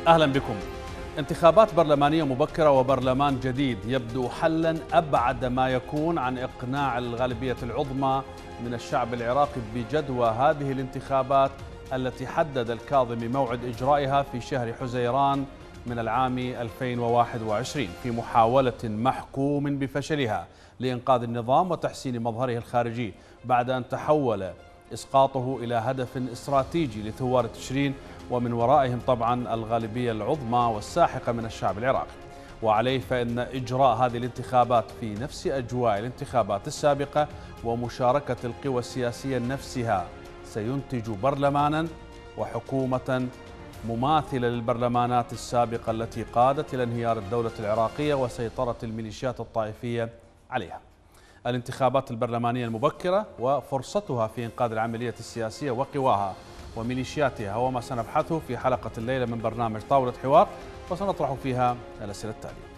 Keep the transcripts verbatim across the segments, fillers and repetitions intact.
أهلا بكم. انتخابات برلمانية مبكرة وبرلمان جديد يبدو حلا أبعد ما يكون عن إقناع الغالبية العظمى من الشعب العراقي بجدوى هذه الانتخابات التي حدد الكاظمي موعد إجرائها في شهر حزيران من العام ألفين وواحد وعشرين في محاولة محكوم بفشلها لإنقاذ النظام وتحسين مظهره الخارجي بعد أن تحول إسقاطه إلى هدف استراتيجي لثوار تشرين ومن ورائهم طبعا الغالبية العظمى والساحقة من الشعب العراقي. وعليه فإن إجراء هذه الانتخابات في نفس أجواء الانتخابات السابقة ومشاركة القوى السياسية نفسها سينتج برلمانا وحكومة مماثلة للبرلمانات السابقة التي قادت إلى انهيار الدولة العراقية وسيطرة الميليشيات الطائفية عليها. الانتخابات البرلمانية المبكرة وفرصتها في إنقاذ العملية السياسية وقواها وميليشياتها هو ما سنبحثه في حلقة الليلة من برنامج طاولة حوار، وسنطرح فيها الأسئلة التالية: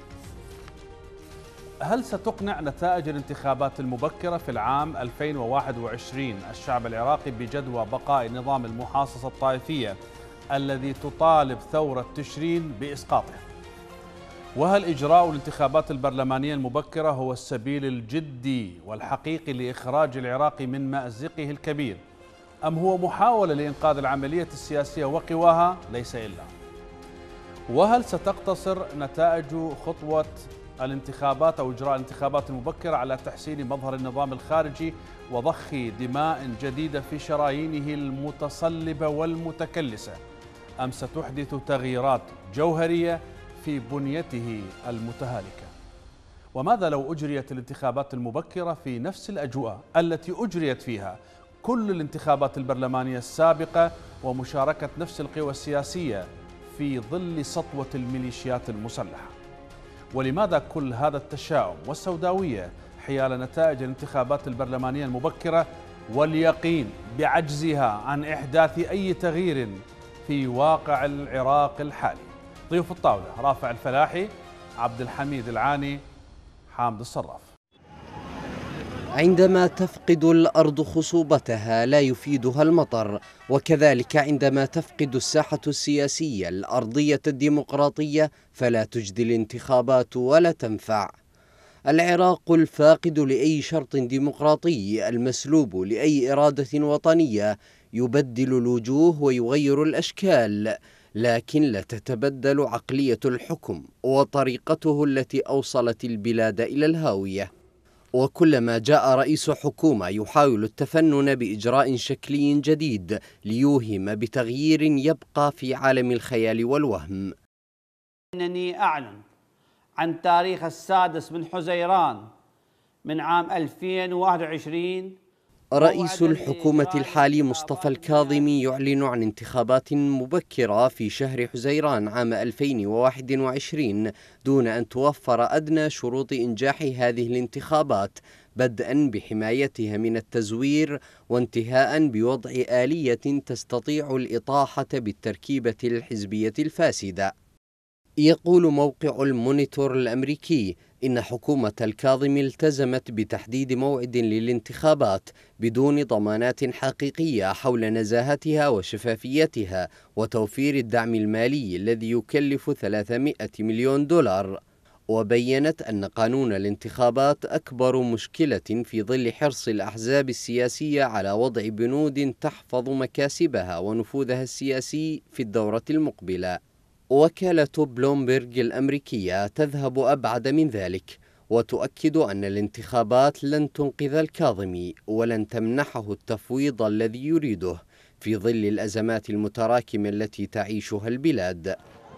هل ستقنع نتائج الانتخابات المبكرة في العام ألفين وواحد وعشرين الشعب العراقي بجدوى بقاء نظام المحاصصة الطائفية الذي تطالب ثورة تشرين بإسقاطه؟ وهل إجراء الانتخابات البرلمانية المبكرة هو السبيل الجدي والحقيقي لإخراج العراق من مأزقه الكبير، أم هو محاولة لإنقاذ العملية السياسية وقواها ليس إلا؟ وهل ستقتصر نتائج خطوة الانتخابات أو إجراء الانتخابات المبكرة على تحسين مظهر النظام الخارجي وضخ دماء جديدة في شرايينه المتصلبة والمتكلسة، أم ستحدث تغييرات جوهرية في بنيته المتهالكة؟ وماذا لو أجريت الانتخابات المبكرة في نفس الأجواء التي أجريت فيها كل الانتخابات البرلمانية السابقة ومشاركة نفس القوى السياسية في ظل سطوة الميليشيات المسلحة؟ ولماذا كل هذا التشاؤم والسوداوية حيال نتائج الانتخابات البرلمانية المبكرة واليقين بعجزها عن إحداث أي تغيير في واقع العراق الحالي؟ ضيوف الطاولة: رافع الفلاحي، عبد الحميد العاني، حامد الصراف. عندما تفقد الأرض خصوبتها لا يفيدها المطر، وكذلك عندما تفقد الساحة السياسية الأرضية الديمقراطية فلا تجدي الانتخابات ولا تنفع. العراق الفاقد لأي شرط ديمقراطي المسلوب لأي إرادة وطنية يبدل الوجوه ويغير الأشكال، لكن لا تتبدل عقلية الحكم وطريقته التي أوصلت البلاد إلى الهاوية. وكلما جاء رئيس حكومة يحاول التفنن بإجراء شكلي جديد ليوهم بتغيير يبقى في عالم الخيال والوهم. إنني أعلن عن تاريخ السادس من حزيران من عام ألفين وواحد وعشرين رئيس الحكومة الحالي مصطفى الكاظمي يعلن عن انتخابات مبكرة في شهر حزيران عام ألفين وواحد وعشرين دون أن توفر أدنى شروط إنجاح هذه الانتخابات، بدءا بحمايتها من التزوير وانتهاء بوضع آلية تستطيع الإطاحة بالتركيبة الحزبية الفاسدة. يقول موقع المونيتور الأمريكي إن حكومة الكاظمي التزمت بتحديد موعد للانتخابات بدون ضمانات حقيقية حول نزاهتها وشفافيتها وتوفير الدعم المالي الذي يكلف ثلاثمائة مليون دولار. وبينت أن قانون الانتخابات أكبر مشكلة في ظل حرص الأحزاب السياسية على وضع بنود تحفظ مكاسبها ونفوذها السياسي في الدورة المقبلة. وكالة بلومبرج الأمريكية تذهب أبعد من ذلك وتؤكد أن الانتخابات لن تنقذ الكاظمي ولن تمنحه التفويض الذي يريده في ظل الأزمات المتراكمة التي تعيشها البلاد.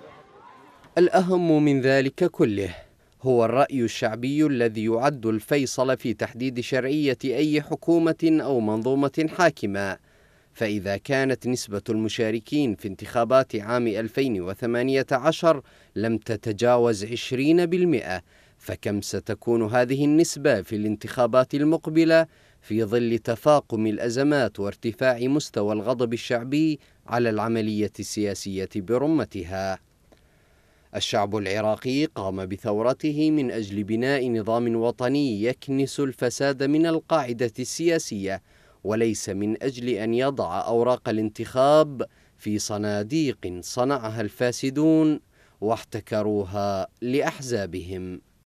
الأهم من ذلك كله هو الرأي الشعبي الذي يعد الفيصل في تحديد شرعية أي حكومة أو منظومة حاكمة. فإذا كانت نسبة المشاركين في انتخابات عام ألفين وثمانية عشر لم تتجاوز عشرين بالمئة، فكم ستكون هذه النسبة في الانتخابات المقبلة في ظل تفاقم الأزمات وارتفاع مستوى الغضب الشعبي على العملية السياسية برمتها؟ الشعب العراقي قام بثورته من أجل بناء نظام وطني يكنس الفساد من القاعدة السياسية، وليس من أجل أن يضع أوراق الانتخاب في صناديق صنعها الفاسدون واحتكروها لأحزابهم.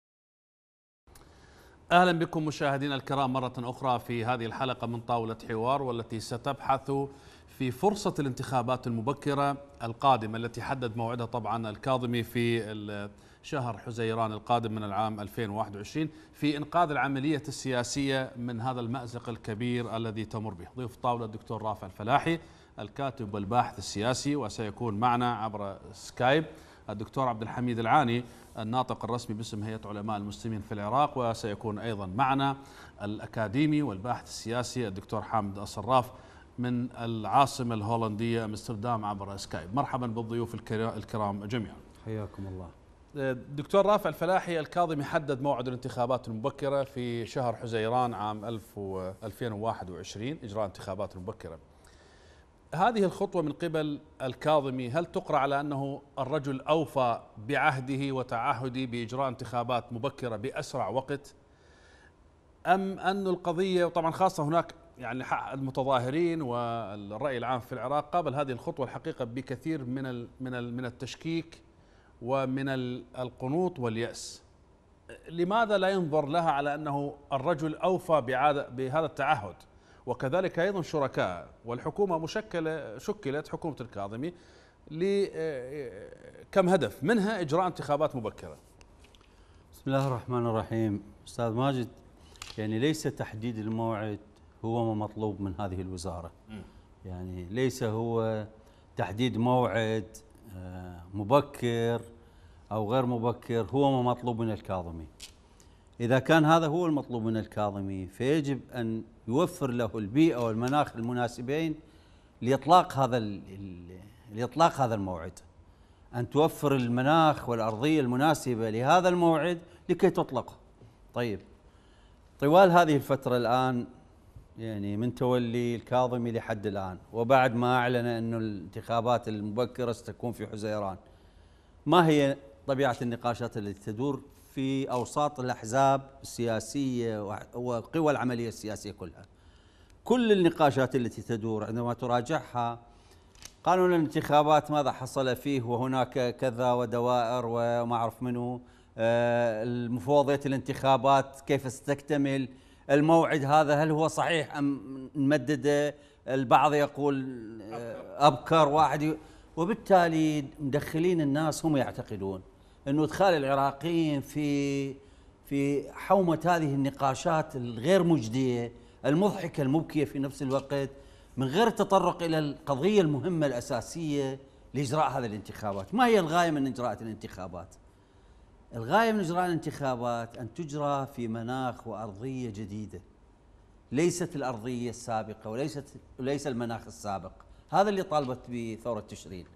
أهلا بكم مشاهدينا الكرام مرة أخرى في هذه الحلقة من طاولة حوار، والتي ستبحث في فرصة الانتخابات المبكرة القادمة التي حدد موعدها طبعا الكاظمي في شهر حزيران القادم من العام ألفين وواحد وعشرين في إنقاذ العملية السياسية من هذا المأزق الكبير الذي تمر به. ضيف الطاولة الدكتور رافع الفلاحي الكاتب والباحث السياسي، وسيكون معنا عبر سكايب الدكتور عبد الحميد العاني الناطق الرسمي باسم هيئة علماء المسلمين في العراق، وسيكون أيضا معنا الأكاديمي والباحث السياسي الدكتور حامد الصراف من العاصمة الهولندية أمستردام عبر سكايب. مرحبا بالضيوف الكرام جميعا. حياكم الله. دكتور رافع الفلاحي، الكاظمي حدد موعد الانتخابات المبكرة في شهر حزيران عام ألفين وواحد وعشرين إجراء انتخابات مبكرة. هذه الخطوة من قبل الكاظمي هل تقرأ على أنه الرجل أوفى بعهده وتعهده بإجراء انتخابات مبكرة بأسرع وقت، أم أن القضية، وطبعا خاصة هناك يعني المتظاهرين والرأي العام في العراق قابل هذه الخطوة الحقيقة بكثير من من من التشكيك ومن القنوط واليأس، لماذا لا ينظر لها على أنه الرجل أوفى بهذا التعهد؟ وكذلك أيضا شركاء، والحكومة مشكلة شكلت حكومة الكاظمي لكم هدف، منها إجراء انتخابات مبكرة. بسم الله الرحمن الرحيم. أستاذ ماجد، يعني ليس تحديد الموعد هو ما مطلوب من هذه الوزارة، يعني ليس هو تحديد موعد مبكر أو غير مبكر هو ما مطلوب من الكاظمي. إذا كان هذا هو المطلوب من الكاظمي فيجب أن يوفر له البيئة والمناخ المناسبين لإطلاق هذا لإطلاق هذا الموعد، أن توفر المناخ والأرضية المناسبة لهذا الموعد لكي تطلقه. طيب، طوال هذه الفترة الآن، يعني من تولي الكاظمي لحد الآن، وبعد ما أعلن أن الانتخابات المبكرة ستكون في حزيران، ما هي طبيعة النقاشات التي تدور في أوساط الأحزاب السياسية وقوى العملية السياسية كلها؟ كل النقاشات التي تدور عندما تراجعها، قانون الانتخابات ماذا حصل فيه وهناك كذا ودوائر وما أعرف منه، المفوضية الانتخابات كيف ستكتمل، الموعد هذا هل هو صحيح أم نمدده، البعض يقول أبكر واحد، وبالتالي مدخلين الناس هم يعتقدون أنه إدخال العراقيين في في حومة هذه النقاشات الغير مجدية المضحكة المبكية في نفس الوقت، من غير التطرق إلى القضية المهمة الأساسية لإجراء هذه الانتخابات. ما هي الغاية من إجراء الانتخابات؟ الغاية من إجراء الانتخابات أن تجرى في مناخ وأرضية جديدة، ليست الأرضية السابقة وليست وليس المناخ السابق. هذا اللي طالبت به ثورة تشرين.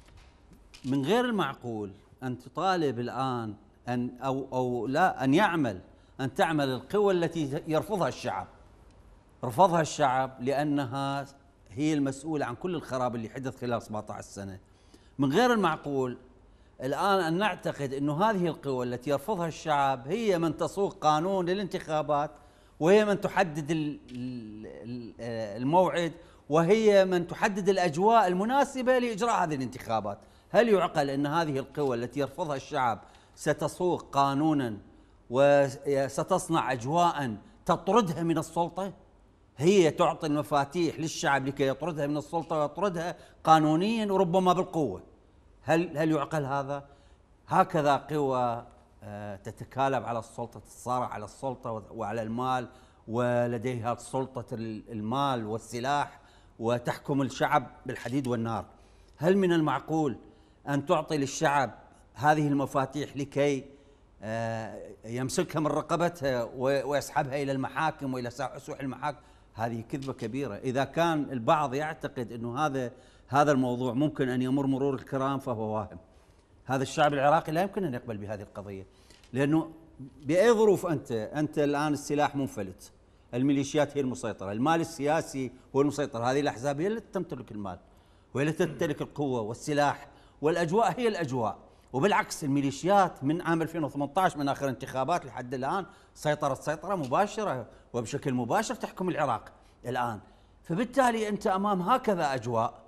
من غير المعقول أن تطالب الآن أن أو أو لا أن يعمل أن تعمل القوى التي يرفضها الشعب. رفضها الشعب لأنها هي المسؤولة عن كل الخراب اللي حدث خلال سبعة عشر سنة. من غير المعقول الآن أن نعتقد أنه هذه القوى التي يرفضها الشعب هي من تسوق قانون للانتخابات، وهي من تحدد الموعد، وهي من تحدد الأجواء المناسبة لإجراء هذه الانتخابات. هل يعقل أن هذه القوى التي يرفضها الشعب ستسوق قانونا وستصنع أجواء تطردها من السلطة؟ هي تعطي المفاتيح للشعب لكي يطردها من السلطة ويطردها قانونيا وربما بالقوة. هل هل يعقل هذا؟ هكذا قوى تتكالب على السلطة، تتصارع على السلطة وعلى المال، ولديها سلطة المال والسلاح، وتحكم الشعب بالحديد والنار. هل من المعقول أن تعطي للشعب هذه المفاتيح لكي يمسكها من رقبتها ويسحبها إلى المحاكم وإلى سوح المحاكم؟ هذه كذبة كبيرة. إذا كان البعض يعتقد أنه هذا هذا الموضوع ممكن أن يمر مرور الكرام فهو واهم. هذا الشعب العراقي لا يمكن أن يقبل بهذه القضية، لأنه بأي ظروف أنت أنت الآن السلاح منفلت، الميليشيات هي المسيطرة، المال السياسي هو المسيطر، هذه الأحزاب هي التي تمتلك المال وهي التي تمتلك القوة والسلاح، والأجواء هي الأجواء. وبالعكس الميليشيات من عام ألفين وثمانية عشر من آخر انتخابات لحد الآن سيطرت سيطرة مباشرة وبشكل مباشر تحكم العراق الآن. فبالتالي أنت أمام هكذا أجواء،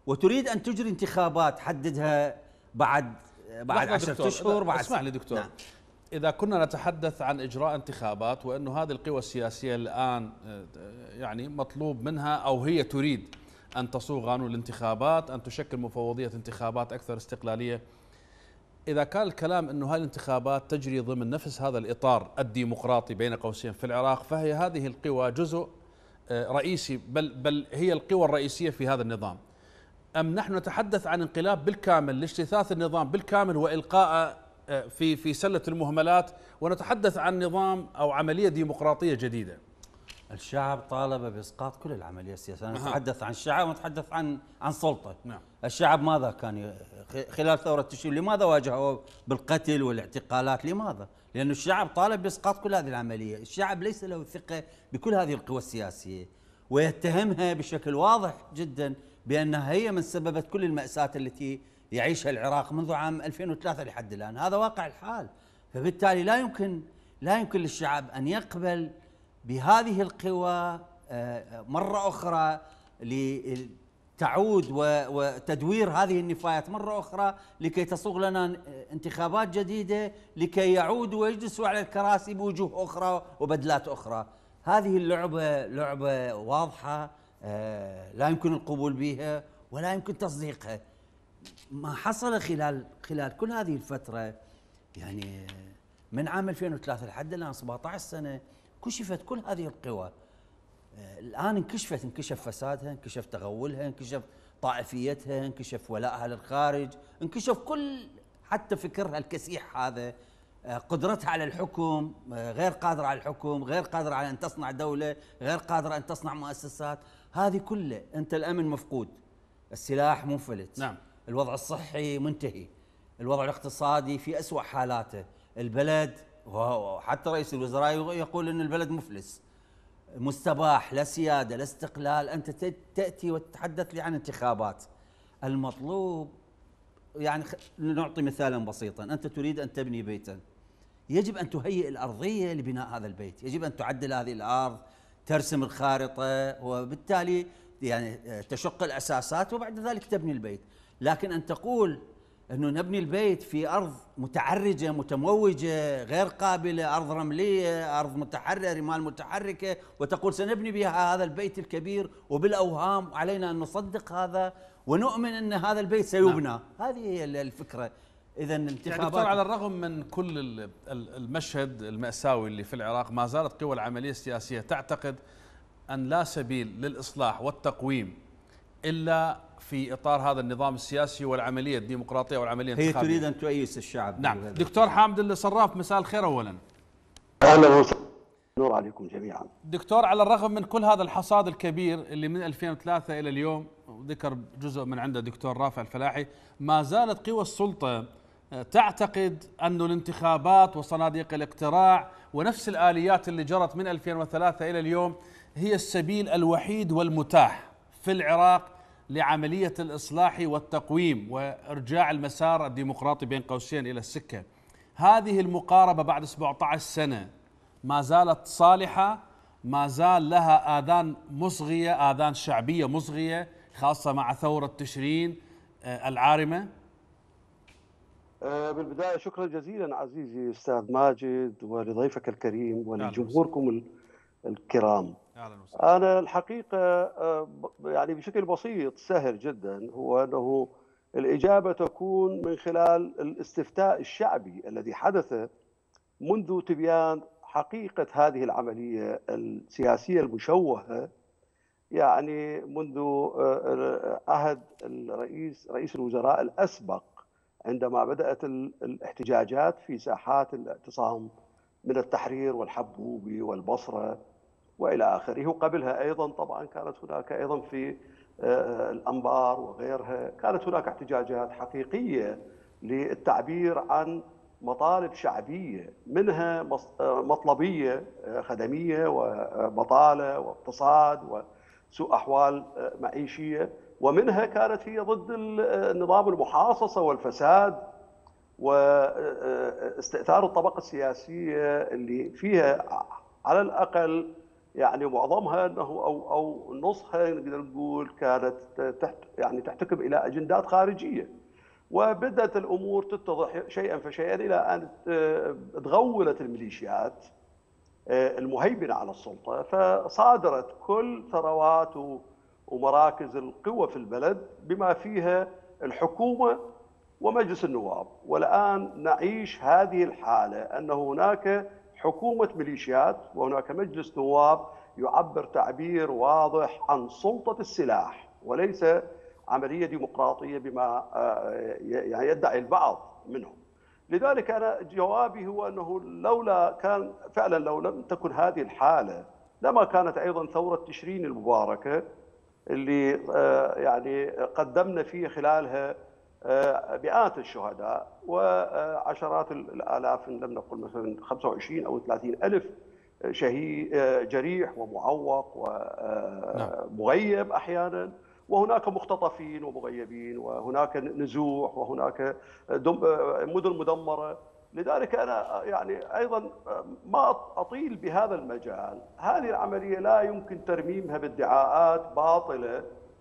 وتريد ان تجري انتخابات حددها بعد بعد عشرة اشهر. بعد اسمح لي دكتور، نعم. إذا كنا نتحدث عن إجراء انتخابات وأنه هذه القوى السياسية الآن يعني مطلوب منها أو هي تريد أن تصوغ قانون الانتخابات، أن تشكل مفوضية انتخابات أكثر استقلالية، إذا كان الكلام أنه هذه الانتخابات تجري ضمن نفس هذا الإطار الديمقراطي بين قوسين في العراق، فهي هذه القوى جزء رئيسي، بل, بل هي القوى الرئيسية في هذا النظام، أم نحن نتحدث عن انقلاب بالكامل لاجتثاث النظام بالكامل وإلقاء في في سلة المهملات، ونتحدث عن نظام أو عملية ديمقراطية جديدة؟ الشعب طالب بإسقاط كل العملية السياسية. أنا أتحدث عن الشعب ونتحدث عن عن سلطة. نعم. الشعب ماذا كان خلال ثورة تشرين؟ لماذا واجهوا بالقتل والاعتقالات؟ لماذا؟ لأن الشعب طالب بإسقاط كل هذه العملية. الشعب ليس له ثقة بكل هذه القوى السياسية، ويتهمها بشكل واضح جدا بأنها هي من سببت كل المأساة التي يعيشها العراق منذ عام ألفين وثلاثة لحد الآن. هذا واقع الحال. فبالتالي لا يمكن لا يمكن للشعب أن يقبل بهذه القوى مرة أخرى لتعود وتدوير هذه النفايات مرة أخرى لكي تصوغ لنا انتخابات جديدة، لكي يعودوا ويجلسوا على الكراسي بوجوه أخرى وبدلات أخرى. هذه اللعبة لعبة واضحة لا يمكن القبول بها ولا يمكن تصديقها. ما حصل خلال خلال كل هذه الفترة، يعني من عام ألفين وثلاثة لحد الآن سبعة عشر سنة، كشفت كل هذه القوى. الآن انكشفت، انكشف فسادها، انكشف تغولها، انكشف طائفيتها، انكشف ولائها للخارج، انكشف كل حتى فكرها الكسيح هذا، قدرتها على الحكم، غير قادرة على الحكم، غير قادرة على أن تصنع دولة، غير قادرة أن تصنع مؤسسات. هذه كلها أنت الأمن مفقود، السلاح منفلت، نعم. الوضع الصحي منتهي، الوضع الاقتصادي في أسوأ حالاته، البلد وحتى رئيس الوزراء يقول أن البلد مفلس، مستباح، لا سيادة لا استقلال. أنت تأتي وتتحدث لي عن انتخابات. المطلوب يعني نعطي مثالا بسيطا، أنت تريد أن تبني بيتا، يجب أن تهيئ الأرضية لبناء هذا البيت، يجب أن تعدل هذه الأرض، ترسم الخارطة، وبالتالي يعني تشق الأساسات وبعد ذلك تبني البيت. لكن أن تقول أنه نبني البيت في أرض متعرجة متموجة غير قابلة، أرض رملية، أرض متحركة، رمال متحركة، وتقول سنبني بها هذا البيت الكبير وبالأوهام، علينا أن نصدق هذا ونؤمن أن هذا البيت سيبنى. نعم. هذه هي الفكرة. إذا الانتخابات يعني دكتور، على الرغم من كل المشهد المأساوي اللي في العراق، ما زالت قوى العملية السياسية تعتقد أن لا سبيل للإصلاح والتقويم إلا في إطار هذا النظام السياسي والعملية الديمقراطية والعملية الانتخابية. هي تريد أن تؤيس الشعب. نعم. دكتور حامد الصراف، مساء الخير أولا. أهلا وسهلا، نور عليكم جميعا. دكتور، على الرغم من كل هذا الحصاد الكبير اللي من ألفين وثلاثة إلى اليوم، وذكر جزء من عنده دكتور رافع الفلاحي، ما زالت قوى السلطة تعتقد أن الانتخابات وصناديق الاقتراع ونفس الآليات اللي جرت من ألفين وثلاثة إلى اليوم هي السبيل الوحيد والمتاح في العراق لعملية الإصلاح والتقويم وإرجاع المسار الديمقراطي بين قوسين إلى السكة. هذه المقاربة بعد سبعة عشر سنة ما زالت صالحة؟ ما زال لها آذان مصغية، آذان شعبية مصغية، خاصة مع ثورة تشرين العارمة؟ بالبداية شكرا جزيلا عزيزي أستاذ ماجد ولضيفك الكريم ولجمهوركم الكرام. أنا الحقيقة يعني بشكل بسيط سهل جدا، هو أنه الإجابة تكون من خلال الاستفتاء الشعبي الذي حدث منذ تبيان حقيقة هذه العملية السياسية المشوهة، يعني منذ عهد الرئيس رئيس الوزراء الأسبق عندما بدأت الاحتجاجات في ساحات الاعتصام من التحرير والحبوبي والبصرة وإلى آخره. وقبلها أيضا طبعا كانت هناك أيضا في الأنبار وغيرها، كانت هناك احتجاجات حقيقية للتعبير عن مطالب شعبية، منها مطلبية خدمية وبطالة واقتصاد وسوء أحوال معيشية، ومنها كانت هي ضد النظام المحاصصة والفساد واستئثار الطبقة السياسية اللي فيها على الأقل يعني معظمها انه او او نصها نقدر نقول كانت تحت يعني تحتكم الى اجندات خارجيه. وبدات الامور تتضح شيئا فشيئا الى ان تغولت الميليشيات المهيمنه على السلطه، فصادرت كل ثروات ومراكز القوى في البلد بما فيها الحكومه ومجلس النواب. والان نعيش هذه الحاله ان هناك حكومه ميليشيات وهناك مجلس نواب يعبر تعبير واضح عن سلطه السلاح وليس عمليه ديمقراطيه بما يعني يدعي البعض منهم. لذلك انا جوابي هو انه لولا كان فعلا لو لم تكن هذه الحاله لما كانت ايضا ثوره تشرين المباركه اللي يعني قدمنا فيه خلالها مئات الشهداء وعشرات الالاف ان لم نقل مثلا خمسة وعشرين او ثلاثين الف شهيد جريح ومعوق ومغيب احيانا، وهناك مختطفين ومغيبين وهناك نزوح وهناك مدن مدمره. لذلك انا يعني ايضا ما اطيل بهذا المجال. هذه العمليه لا يمكن ترميمها بادعاءات باطله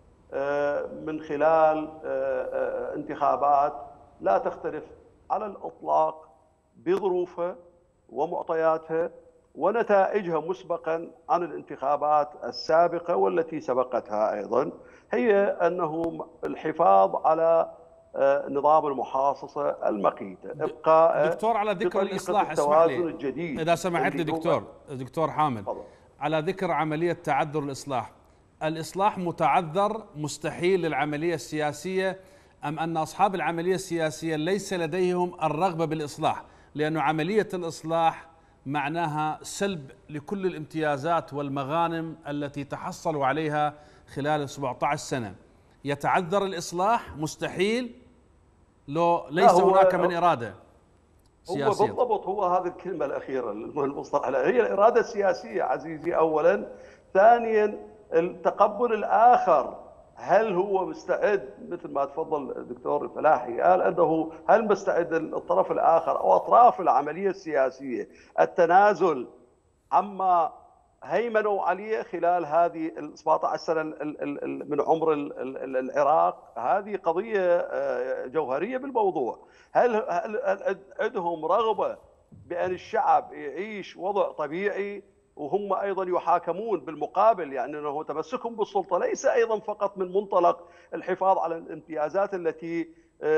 من خلال انتخابات لا تختلف على الاطلاق بظروفها ومعطياتها ونتائجها مسبقا عن الانتخابات السابقه والتي سبقتها ايضا، هي انه الحفاظ على نظام المحاصصه المقيته، ابقاء دكتور على ذكر الاصلاح اسمح لي الجديد اذا سمحت لي دكتور دكتور حامد فضل. على ذكر عمليه تعذر الاصلاح، الاصلاح متعذر مستحيل للعمليه السياسيه ام ان اصحاب العمليه السياسيه ليس لديهم الرغبه بالاصلاح؟ لانه عمليه الاصلاح معناها سلب لكل الامتيازات والمغانم التي تحصلوا عليها خلال سبعة عشر سنة. يتعذر الإصلاح مستحيل لو ليس هناك من إرادة سياسية. هو بالضبط هو هذه الكلمة الأخيرة المصطلح، هي الإرادة السياسية عزيزي أولا. ثانيا التقبل الآخر، هل هو مستعد مثل ما تفضل الدكتور الفلاحي قال انه هل مستعد الطرف الاخر او اطراف العمليه السياسيه التنازل عما هيمنوا عليه خلال هذه ال سبعة عشر سنه من عمر العراق؟ هذه قضيه جوهريه بالموضوع. هل هل عندهم رغبه بان الشعب يعيش وضع طبيعي وهم ايضا يحاكمون بالمقابل؟ يعني انه تمسكهم بالسلطه ليس ايضا فقط من منطلق الحفاظ على الامتيازات التي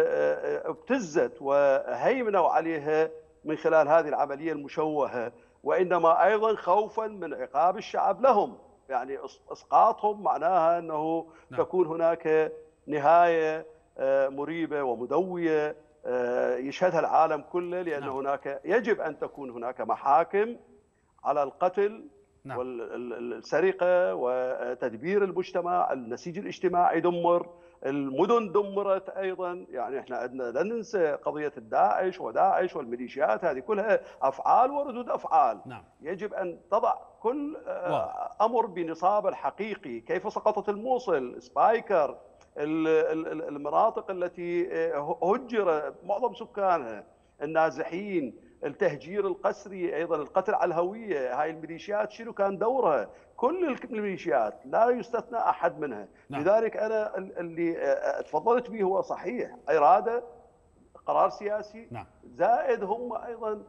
ابتزت وهيمنوا عليها من خلال هذه العمليه المشوهه، وانما ايضا خوفا من عقاب الشعب لهم. يعني اسقاطهم معناها انه نعم. تكون هناك نهايه مريبه ومدويه يشهدها العالم كله، لان نعم. هناك يجب ان تكون هناك محاكم على القتل نعم. والسرقة وتدبير المجتمع، النسيج الاجتماعي دمر، المدن دمرت أيضا. يعني احنا عندنا لا ننسى قضية الداعش وداعش والميليشيات، هذه كلها أفعال وردود أفعال نعم. يجب أن تضع كل واو. أمر بنصابه الحقيقي. كيف سقطت الموصل، سبايكر، المناطق التي هجر معظم سكانها، النازحين، التهجير القسري، ايضا القتل على الهويه. هاي الميليشيات شنو كان دورها؟ كل الميليشيات لا يستثنى احد منها نعم. لذلك انا اللي تفضلت به هو صحيح، اراده، قرار سياسي نعم. زائد هم ايضا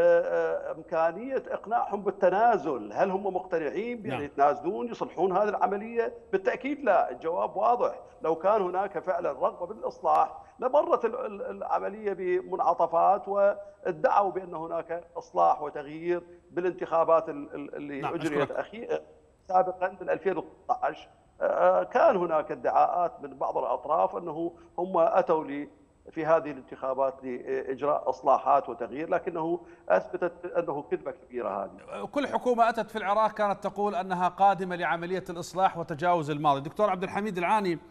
امكانيه اقناعهم بالتنازل. هل هم مقتنعين بان نعم. يتنازلون يصلحون هذه العمليه؟ بالتاكيد لا. الجواب واضح. لو كان هناك فعلا رغبه بالاصلاح لمرت العملية بمنعطفات وادعوا بأن هناك إصلاح وتغيير بالانتخابات اللي نعم أجريت أخيرا سابقا بال ألفين وثلاثة عشر. كان هناك ادعاءات من بعض الأطراف أنه هم أتوا لي في هذه الانتخابات لإجراء إصلاحات وتغيير، لكنه أثبتت أنه كذبة كبيرة. هذه كل حكومة أتت في العراق كانت تقول أنها قادمة لعملية الإصلاح وتجاوز الماضي. دكتور عبد الحميد العاني،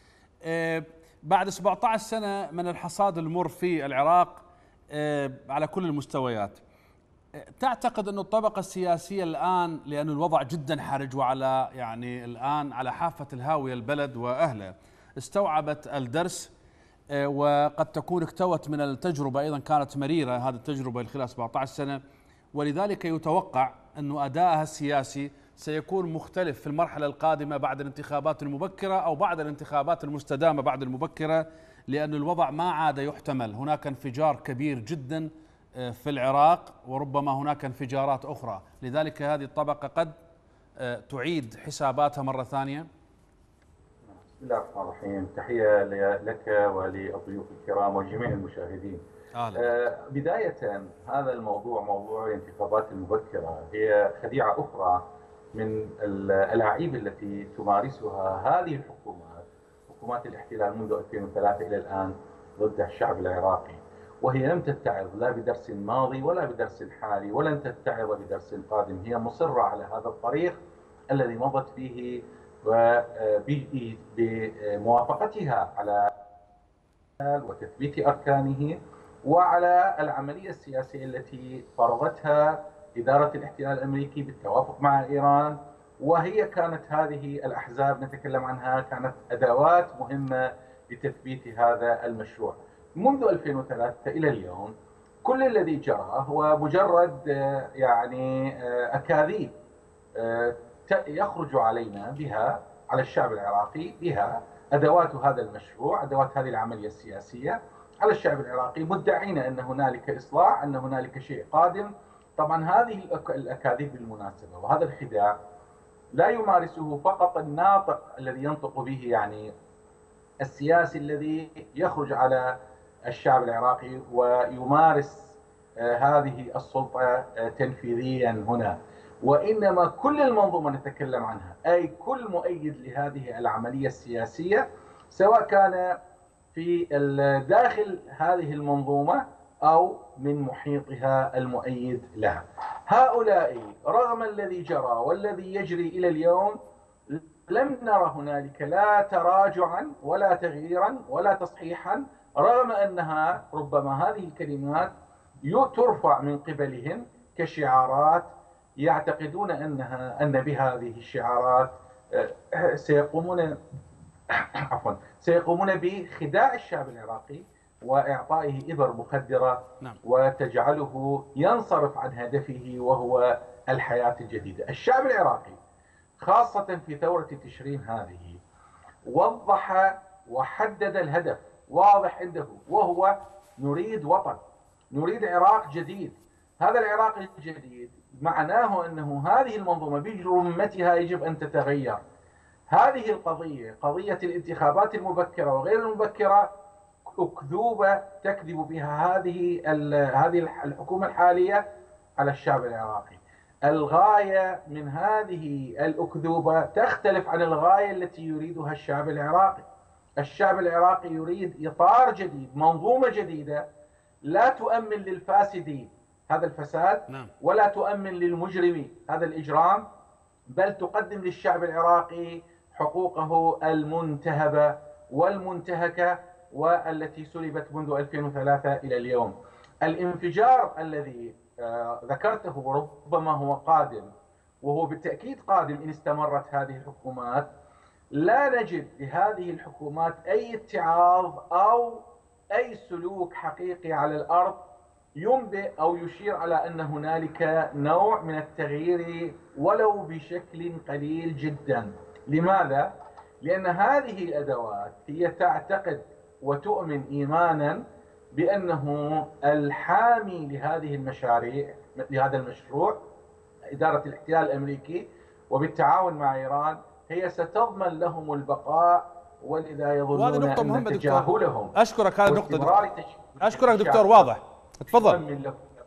بعد سبعة عشر سنة من الحصاد المر في العراق على كل المستويات، تعتقد أن الطبقة السياسية الآن، لأن الوضع جدا حرج وعلى يعني الآن على حافة الهاوية البلد وأهله، استوعبت الدرس وقد تكون اكتوت من التجربة، أيضا كانت مريرة هذه التجربة خلال سبعة عشر سنة، ولذلك يتوقع أن أدائها السياسي سيكون مختلف في المرحلة القادمة بعد الانتخابات المبكرة أو بعد الانتخابات المستدامة بعد المبكرة، لأن الوضع ما عاد يحتمل. هناك انفجار كبير جدا في العراق وربما هناك انفجارات أخرى، لذلك هذه الطبقة قد تعيد حساباتها مرة ثانية. بسم الله الرحمن الرحيم. تحية لك وللضيوف الكرام وجميع المشاهدين. آه بداية، هذا الموضوع موضوع الانتخابات المبكرة هي خديعة أخرى من الألاعيب التي تمارسها هذه الحكومات، حكومات الاحتلال منذ ألفين وثلاثة إلى الآن ضد الشعب العراقي، وهي لم تتعظ لا بدرس ماضي ولا بدرس حالي ولن تتعظ بدرس قادم. هي مصرة على هذا الطريق الذي مضت فيه بموافقتها على وتثبيت أركانه وعلى العملية السياسية التي فرضتها إدارة الاحتلال الأمريكي بالتوافق مع إيران. وهي كانت هذه الأحزاب نتكلم عنها كانت أدوات مهمة لتثبيت هذا المشروع. منذ ألفين وثلاثة إلى اليوم كل الذي جرى هو مجرد يعني أكاذيب يخرج علينا بها على الشعب العراقي، بها أدوات هذا المشروع، أدوات هذه العملية السياسية على الشعب العراقي، مدعين أن هنالك إصلاح، أن هنالك شيء قادم. طبعا هذه الأكاذيب بالمناسبة وهذا الخداع لا يمارسه فقط الناطق الذي ينطق به، يعني السياسي الذي يخرج على الشعب العراقي ويمارس هذه السلطة تنفيذيا هنا، وإنما كل المنظومة نتكلم عنها، أي كل مؤيد لهذه العملية السياسية سواء كان في داخل هذه المنظومة أو من محيطها المؤيد لها. هؤلاء رغم الذي جرى والذي يجري إلى اليوم لم نرى هنالك لا تراجعا ولا تغييرا ولا تصحيحا، رغم أنها ربما هذه الكلمات ترفع من قبلهم كشعارات يعتقدون أنها أن بهذه الشعارات سيقومون عفوا سيقومون بخداع الشعب العراقي وإعطائه إبر مخدرة نعم. وتجعله ينصرف عن هدفه وهو الحياة الجديدة. الشعب العراقي خاصة في ثورة تشرين هذه وضح وحدد الهدف واضح عنده، وهو نريد وطن، نريد عراق جديد. هذا العراق الجديد معناه أنه هذه المنظومة برمتها يجب أن تتغير. هذه القضية قضية الانتخابات المبكرة وغير المبكرة أكذوبة تكذب بها هذه هذه الحكومة الحالية على الشعب العراقي. الغاية من هذه الأكذوبة تختلف عن الغاية التي يريدها الشعب العراقي. الشعب العراقي يريد إطار جديد، منظومة جديدة لا تؤمن للفاسدين هذا الفساد نعم. ولا تؤمن للمجرم هذا الإجرام، بل تقدم للشعب العراقي حقوقه المنتهبة والمنتهكة والتي سلبت منذ ألفين وثلاثة إلى اليوم. الانفجار الذي ذكرته ربما هو قادم، وهو بالتأكيد قادم إن استمرت هذه الحكومات. لا نجد لهذه الحكومات أي اتعاظ أو أي سلوك حقيقي على الأرض ينبئ أو يشير على أن هنالك نوع من التغيير ولو بشكل قليل جدا. لماذا؟ لأن هذه الأدوات هي تعتقد وتؤمن إيمانا بأنه الحامي لهذه المشاريع لهذا المشروع إدارة الاحتلال الأمريكي وبالتعاون مع إيران هي ستضمن لهم البقاء، ولذا يظنون أن تجاهلهم. أشكرك هذه النقطة. أشكرك دكتور، واضح. تفضل.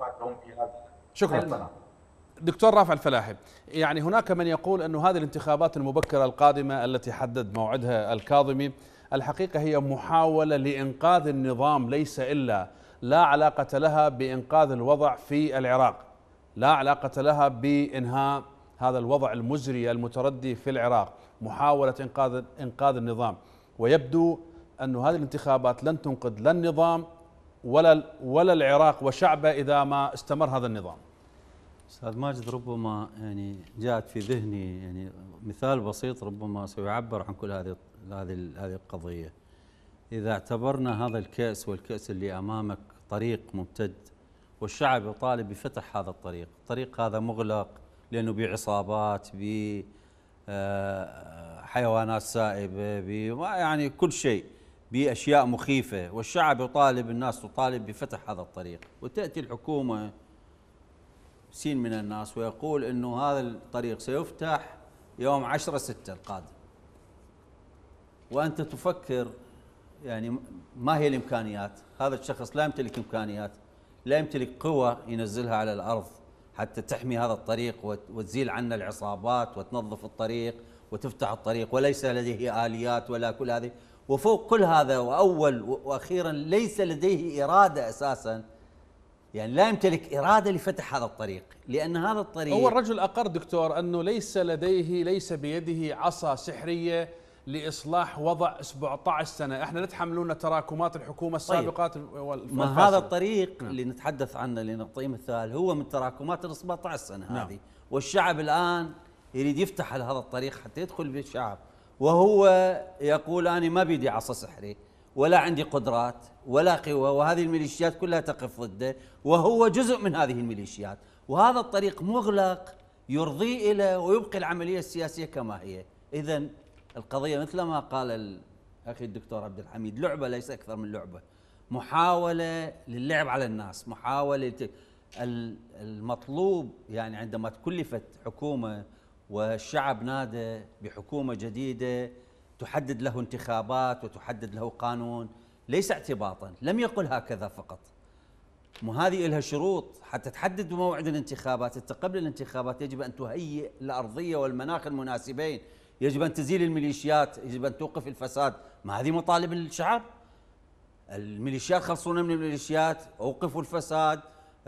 شكرا دكتور رافع الفلاحي. يعني هناك من يقول أن هذه الانتخابات المبكرة القادمة التي حدد موعدها الكاظمي الحقيقة هي محاولة لإنقاذ النظام، ليس إلا لا علاقة لها بإنقاذ الوضع في العراق، لا علاقة لها بإنهاء هذا الوضع المزري المتردي في العراق، محاولة إنقاذ إنقاذ النظام. ويبدو أن هذه الانتخابات لن تنقذ لا النظام ولا ولا العراق وشعبه إذا ما استمر هذا النظام. أستاذ ماجد، ربما يعني جاءت في ذهني يعني مثال بسيط ربما سيعبر عن كل هذه هذه هذه القضية. إذا اعتبرنا هذا الكأس والكأس اللي أمامك طريق ممتد والشعب يطالب بفتح هذا الطريق، الطريق هذا مغلق لأنه بعصابات، بحيوانات سائبة، ب يعني كل شيء، بأشياء مخيفة، والشعب يطالب، الناس تطالب بفتح هذا الطريق. وتأتي الحكومة سين من الناس ويقول إنه هذا الطريق سيفتح يوم عشرة ستة القادم، وأنت تفكر يعني ما هي الإمكانيات؟ هذا الشخص لا يمتلك إمكانيات، لا يمتلك قوة ينزلها على الأرض حتى تحمي هذا الطريق وتزيل عنا العصابات وتنظف الطريق وتفتح الطريق، وليس لديه آليات ولا كل هذه. وفوق كل هذا وأول وأخيرا ليس لديه إرادة أساسا، يعني لا يمتلك إرادة لفتح هذا الطريق، لأن هذا الطريق هو الرجل أقر دكتور أنه ليس لديه ليس بيده عصا سحرية لإصلاح وضع سبعة عشر سنة. احنا نتحملون تراكمات الحكومة السابقات. طيب. ما هذا الطريق نعم. اللي نتحدث عنه اللي نعطيه مثال هو من تراكمات ال سبعة عشر سنة نعم. هذه، والشعب الآن يريد يفتح هذا الطريق حتى يدخل به الشعب، وهو يقول أنا ما بيدي عصا سحري ولا عندي قدرات ولا قوة، وهذه الميليشيات كلها تقف ضده، وهو جزء من هذه الميليشيات، وهذا الطريق مغلق يرضي إليه ويبقي العملية السياسية كما هي. إذن القضية مثل ما قال أخي الدكتور عبد الحميد، لعبة ليس أكثر من لعبة، محاولة للعب على الناس، محاولة. المطلوب يعني عندما تكلفت حكومة والشعب نادى بحكومة جديدة تحدد له انتخابات وتحدد له قانون، ليس اعتباطا، لم يقل هكذا فقط. وهذه لها شروط حتى تحدد موعد الانتخابات. انت قبل الانتخابات يجب ان تهيئ الارضيه والمناخ المناسبين، يجب ان تزيل الميليشيات، يجب ان توقف الفساد. ما هذه مطالب الشعب؟ الميليشيات خلصونا من الميليشيات، اوقفوا الفساد،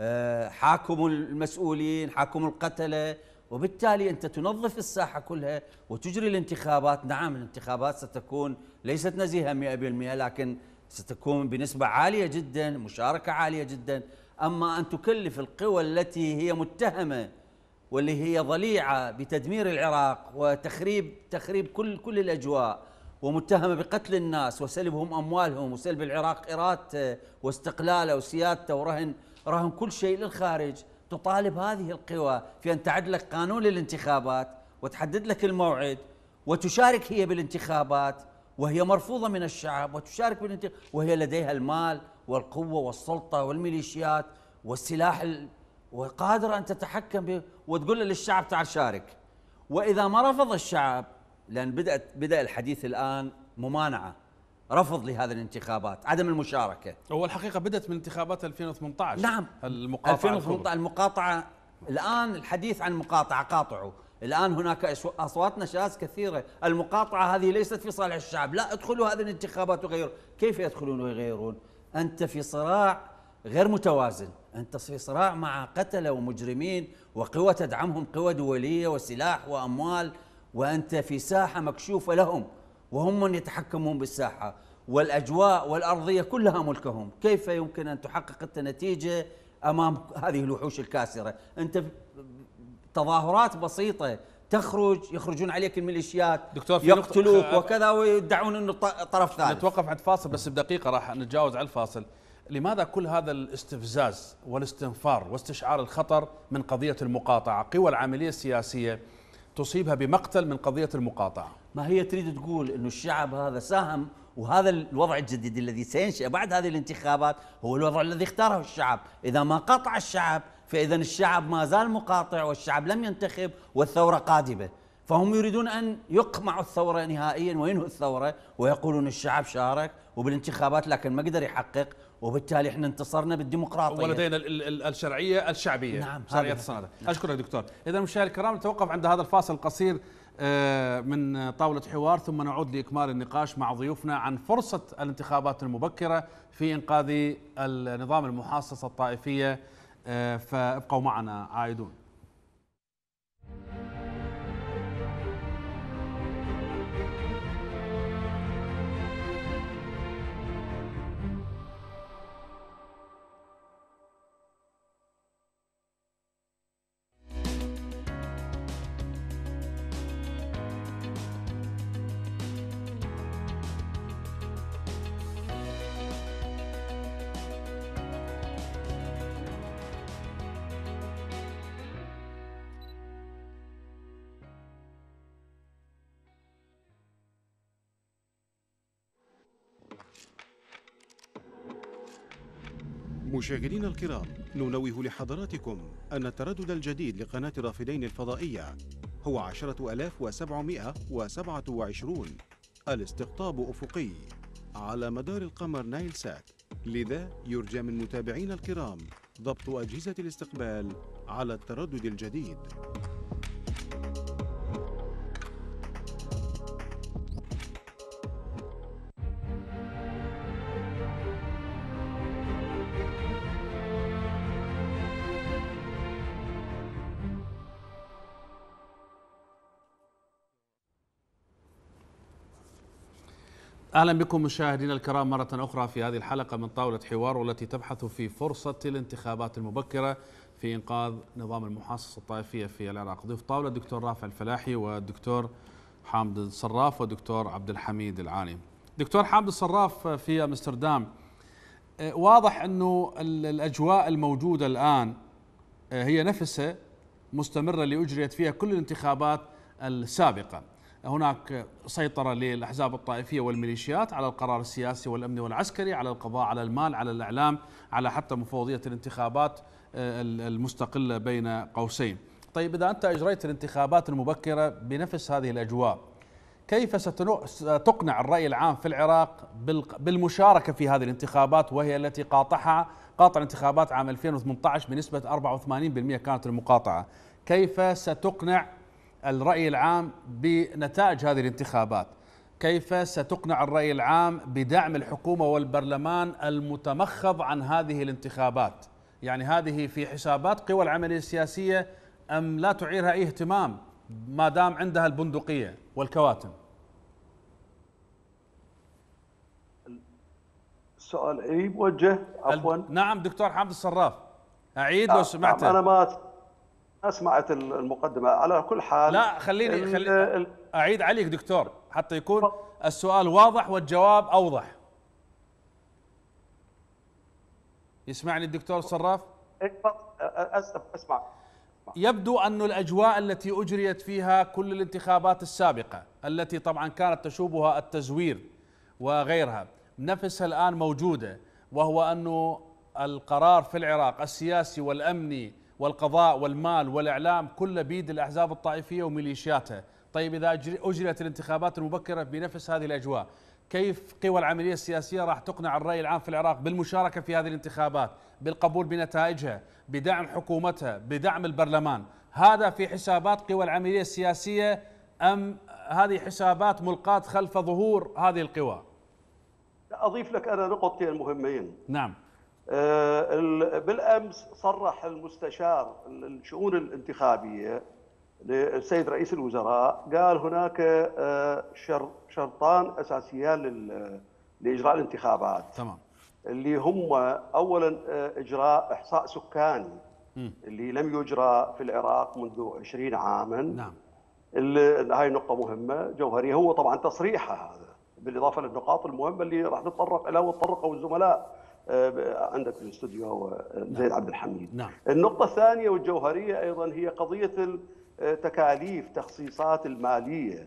حاكموا المسؤولين، حاكموا القتله، وبالتالي أنت تنظف الساحة كلها وتجري الانتخابات. نعم الانتخابات ستكون ليست نزيهة مئة بالمئة، لكن ستكون بنسبة عالية جدا، مشاركة عالية جدا. أما أن تكلف القوى التي هي متهمة واللي هي ضليعة بتدمير العراق وتخريب تخريب كل كل الأجواء، ومتهمة بقتل الناس وسلبهم أموالهم وسلب العراق إرادته واستقلاله وسيادته ورهن رهن كل شيء للخارج، تطالب هذه القوى في أن تعد لك قانون للانتخابات وتحدد لك الموعد وتشارك هي بالانتخابات، وهي مرفوضة من الشعب وتشارك بالانتخابات، وهي لديها المال والقوة والسلطة والميليشيات والسلاح ال... وقادرة أن تتحكم به وتقول للشعب تعال شارك. وإذا ما رفض الشعب، لأن بدأت بدأ الحديث الآن ممانعة، رفض لهذه الانتخابات، عدم المشاركة. هو الحقيقة بدأت من انتخابات ألفين وثمانية عشر. نعم المقاطعة ألفين وثمانية عشر المقاطعة. الآن الحديث عن مقاطعة، قاطعوا. الآن هناك أصوات نشاز كثيرة. المقاطعة هذه ليست في صالح الشعب، لا ادخلوا هذه الانتخابات وغيروا. كيف يدخلون ويغيرون؟ أنت في صراع غير متوازن، أنت في صراع مع قتلة ومجرمين وقوى تدعمهم، قوى دولية وسلاح وأموال، وأنت في ساحة مكشوفة لهم وهم من يتحكمون بالساحة، والأجواء والأرضية كلها ملكهم. كيف يمكن أن تحقق أنت نتيجة أمام هذه الوحوش الكاسرة؟ أنت تظاهرات بسيطة تخرج يخرجون عليك الميليشيات، دكتور يقتلوك وكذا ويدعون أنه طرف ثالث. نتوقف عند فاصل بس بدقيقة راح نتجاوز على الفاصل. لماذا كل هذا الاستفزاز والاستنفار واستشعار الخطر من قضية المقاطعة؟ قوى العملية السياسية تصيبها بمقتل من قضية المقاطعة. ما هي تريد تقول أنه الشعب هذا ساهم، وهذا الوضع الجديد الذي سينشأ بعد هذه الانتخابات هو الوضع الذي اختاره الشعب. إذا ما قاطع الشعب فإذا الشعب ما زال مقاطع والشعب لم ينتخب والثورة قادمة. فهم يريدون أن يقمعوا الثورة نهائيا وينهوا الثورة ويقولون الشعب شارك وبالانتخابات لكن ما قدر يحقق، وبالتالي احنا انتصرنا بالديمقراطية ولدينا الشرعية الشعبية. نعم شرعية الصنادة. أشكرك دكتور. إذا مشاهدينا الكرام نتوقف عند هذا الفاصل القصير من طاولة حوار، ثم نعود لإكمال النقاش مع ضيوفنا عن فرصة الانتخابات المبكرة في إنقاذ النظام المحاصصة الطائفية. فابقوا معنا عائدون. مشاهدينا الكرام، ننوه لحضراتكم أن التردد الجديد لقناة الرافدين الفضائية هو عشرة آلاف وسبعمائة وسبعة وعشرين الاستقطاب أفقي على مدار القمر نايل سات، لذا يرجى من متابعينا الكرام ضبط أجهزة الاستقبال على التردد الجديد. أهلا بكم مشاهدينا الكرام مرة أخرى في هذه الحلقة من طاولة حوار، والتي تبحث في فرصة الانتخابات المبكرة في إنقاذ نظام المحاصصة الطائفية في العراق. ضيوف طاولة الدكتور رافع الفلاحي والدكتور حامد الصراف والدكتور عبد الحميد العاني. دكتور حامد الصراف في أمستردام، واضح أنه الأجواء الموجودة الآن هي نفسها مستمرة اللي أجريت فيها كل الانتخابات السابقة. هناك سيطرة للأحزاب الطائفية والميليشيات على القرار السياسي والأمني والعسكري، على القضاء على المال، على الإعلام، على حتى مفوضية الانتخابات المستقلة بين قوسين. طيب، إذا أنت أجريت الانتخابات المبكرة بنفس هذه الأجواء، كيف ستقنع الرأي العام في العراق بالمشاركة في هذه الانتخابات، وهي التي قاطعها قاطع الانتخابات عام ألفين وثمانية عشر بنسبة أربعة وثمانين بالمئة كانت المقاطعة؟ كيف ستقنع الرأي العام بنتائج هذه الانتخابات؟ كيف ستقنع الرأي العام بدعم الحكومة والبرلمان المتمخض عن هذه الانتخابات؟ يعني هذه في حسابات قوى العملية السياسية أم لا تعيرها أي اهتمام ما دام عندها البندقية والكواتم؟ السؤال أي موجه عفوا. نعم دكتور حامد الصراف، أعيد لو سمعت. أنا ما سمعت المقدمة. على كل حال لا خليني خلي أعيد عليك دكتور حتى يكون السؤال واضح والجواب أوضح. يسمعني الدكتور الصراف؟ أسمع. يبدو أن الأجواء التي أجريت فيها كل الانتخابات السابقة التي طبعا كانت تشوبها التزوير وغيرها نفسها الآن موجودة، وهو أن القرار في العراق السياسي والأمني والقضاء والمال والإعلام كله بيد الأحزاب الطائفية وميليشياتها. طيب، إذا أجريت الانتخابات المبكرة بنفس هذه الأجواء، كيف قوى العملية السياسية راح تقنع الرأي العام في العراق بالمشاركة في هذه الانتخابات، بالقبول بنتائجها، بدعم حكومتها، بدعم البرلمان؟ هذا في حسابات قوى العملية السياسية أم هذه حسابات ملقاة خلف ظهور هذه القوى؟ أضيف لك أنا نقطتين مهمين. نعم. بالأمس صرح المستشار الشؤون الانتخابية للسيد رئيس الوزراء، قال هناك شرطان أساسيان لإجراء الانتخابات. تمام. اللي هم أولا إجراء إحصاء سكاني م. اللي لم يجرى في العراق منذ عشرين عاما. نعم. هاي نقطة مهمة جوهرية، هو طبعا تصريحه هذا بالإضافة للنقاط المهمة اللي راح نتطرق إليها وتطرقوا الزملاء عندك في الاستوديو زيد عبد الحميد. نعم. النقطة الثانية والجوهرية أيضا هي قضية التكاليف، تخصيصات المالية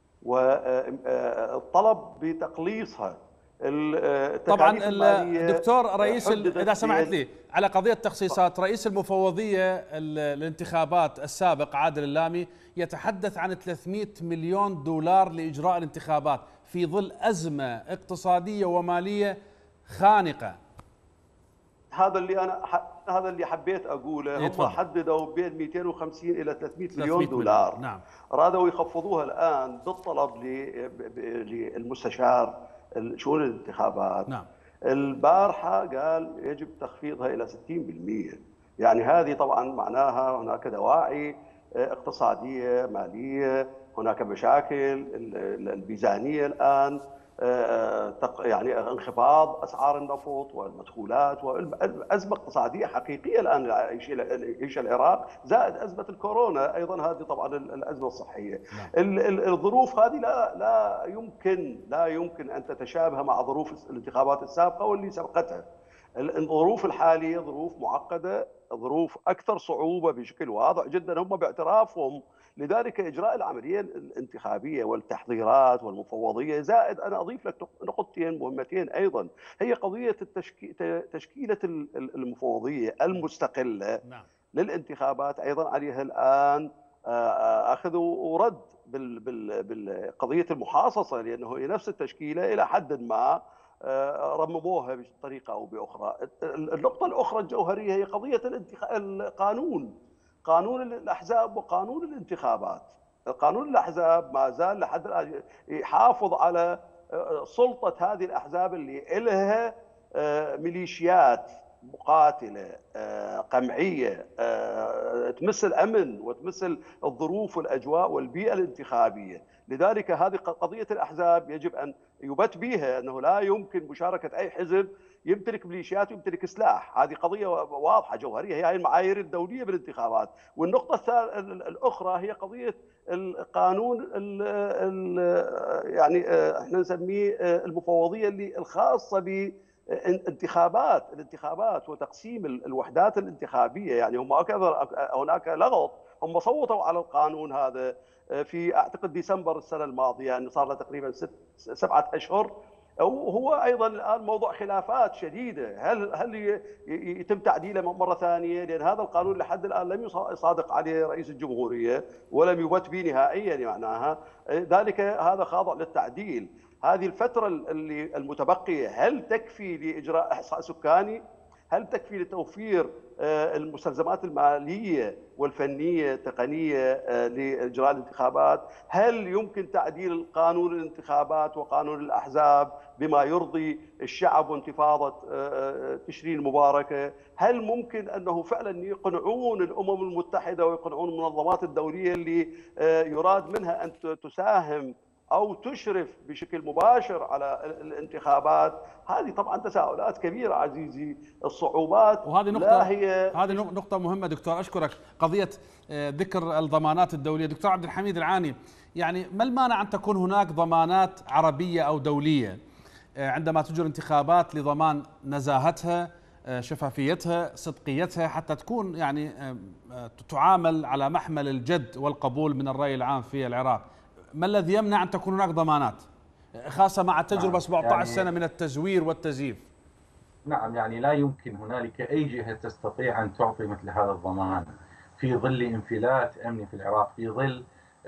والطلب بتقليصها. طبعا الدكتور رئيس إذا سمعت لي على قضية التخصيصات، رئيس المفوضية الانتخابات السابق عادل اللامي يتحدث عن ثلاثمئة مليون دولار لإجراء الانتخابات في ظل أزمة اقتصادية ومالية خانقة. هذا اللي انا هذا اللي حبيت اقوله. هم حددوا بين مئتين وخمسين الى ثلاثمئة مليون دولار. نعم. رادوا يخفضوها الان بالطلب للمستشار شؤون الانتخابات. نعم. البارحه قال يجب تخفيضها الى ستين بالمئة. يعني هذه طبعا معناها هناك دواعي اقتصاديه ماليه، هناك مشاكل الميزانيه الان، يعني انخفاض اسعار النفط والمدخولات، وازمه اقتصاديه حقيقيه الان يعيشها العراق، زائد ازمه الكورونا ايضا، هذه طبعا الازمه الصحيه. الظروف هذه لا لا يمكن لا يمكن ان تتشابه مع ظروف الانتخابات السابقه واللي سبقتها. الظروف الحاليه ظروف معقده، ظروف اكثر صعوبه بشكل واضح جدا. هم باعترافهم لذلك إجراء العملية الانتخابية والتحضيرات والمفوضية، زائد أنا أضيف لك نقطتين مهمتين أيضا، هي قضية تشكيلة المفوضية المستقلة نعم. للانتخابات أيضا عليها الآن أخذ ورد بالقضية المحاصصة، لأنه هي نفس التشكيلة إلى حد ما رمموها بطريقة أو بأخرى. النقطة الأخرى الجوهرية هي قضية القانون، قانون الأحزاب وقانون الانتخابات. قانون الأحزاب ما زال لحد الآن يحافظ على سلطة هذه الأحزاب اللي إلها ميليشيات مقاتلة قمعية تمس الأمن وتمس الظروف والأجواء والبيئة الانتخابية. لذلك هذه قضية الأحزاب يجب أن يبت بها أنه لا يمكن مشاركة أي حزب يمتلك ميليشيات ويمتلك سلاح. هذه قضية واضحة جوهرية، هي المعايير الدولية بالانتخابات. والنقطة الأخرى هي قضية القانون ال ال يعني احنا نسميه المفوضية اللي الخاصة بانتخابات الانتخابات وتقسيم الوحدات الانتخابية. يعني هم أكثر هناك لغط، هم صوتوا على القانون هذا في اعتقد ديسمبر السنة الماضية، يعني صار له تقريبا ست سبعة أشهر، وهو ايضا الان موضوع خلافات شديده، هل هل يتم تعديله مره ثانيه؟ لان هذا القانون لحد الان لم يصادق عليه رئيس الجمهوريه ولم يبت به نهائيا، معناها ذلك هذا خاضع للتعديل. هذه الفتره اللي المتبقيه هل تكفي لاجراء احصاء سكاني؟ هل تكفي لتوفير المستلزمات الماليه والفنيه التقنيه لاجراء الانتخابات؟ هل يمكن تعديل قانون الانتخابات وقانون الاحزاب بما يرضي الشعب وانتفاضه تشرين المباركه؟ هل ممكن انه فعلا يقنعون الامم المتحده ويقنعون المنظمات الدوليه اللي يراد منها ان تساهم أو تشرف بشكل مباشر على الانتخابات؟ هذه طبعا تساؤلات كبيرة عزيزي. الصعوبات وهذه نقطة لا هي هذه نقطة مهمة دكتور، أشكرك. قضية ذكر الضمانات الدولية، دكتور عبد الحميد العاني، يعني ما المانع أن تكون هناك ضمانات عربية أو دولية عندما تجري انتخابات لضمان نزاهتها، شفافيتها، صدقيتها، حتى تكون يعني تعامل على محمل الجد والقبول من الرأي العام في العراق؟ ما الذي يمنع أن تكون هناك ضمانات خاصة مع التجربة سبعة عشر يعني سنة من التزوير والتزييف؟ نعم، يعني لا يمكن هنالك أي جهة تستطيع أن تعطي مثل هذا الضمان في ظل انفلات أمني في العراق، في ظل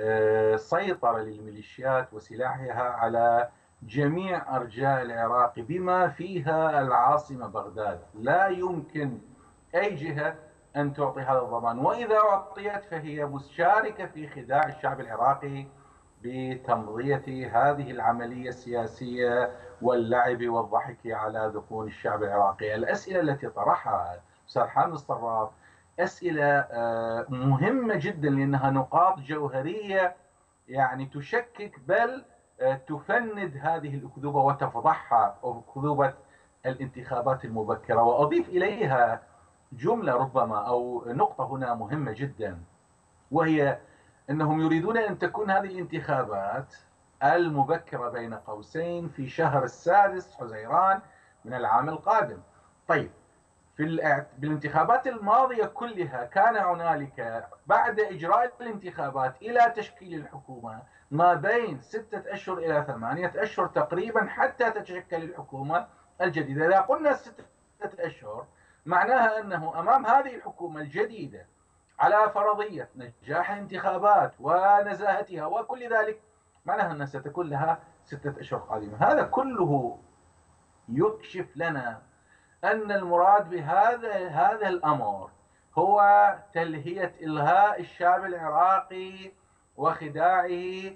سيطرة للميليشيات وسلاحها على جميع أرجاء العراق بما فيها العاصمة بغداد. لا يمكن أي جهة أن تعطي هذا الضمان، وإذا أعطيت فهي مشاركة في خداع الشعب العراقي بتمضية هذه العملية السياسية واللعب والضحك على ذقون الشعب العراقي. الأسئلة التي طرحها أستاذ حامد الصراف أسئلة مهمة جدا، لأنها نقاط جوهرية يعني تشكك بل تفند هذه الأكذوبة وتفضحها، أكذوبة الانتخابات المبكرة. وأضيف إليها جملة ربما أو نقطة هنا مهمة جدا، وهي أنهم يريدون أن تكون هذه الانتخابات المبكرة بين قوسين في شهر السادس حزيران من العام القادم. طيب، في بالانتخابات الماضية كلها كان هنالك بعد إجراء الانتخابات إلى تشكيل الحكومة ما بين ستة أشهر إلى ثمانية أشهر تقريبا حتى تتشكل الحكومة الجديدة. إذا قلنا ستة أشهر معناها أنه أمام هذه الحكومة الجديدة على فرضية نجاح الانتخابات ونزاهتها وكل ذلك، معناها أنها ستكون لها ستة أشهر قادمة. هذا كله يكشف لنا أن المراد بهذا هذا الأمر هو تلهية إلهاء الشعب العراقي وخداعه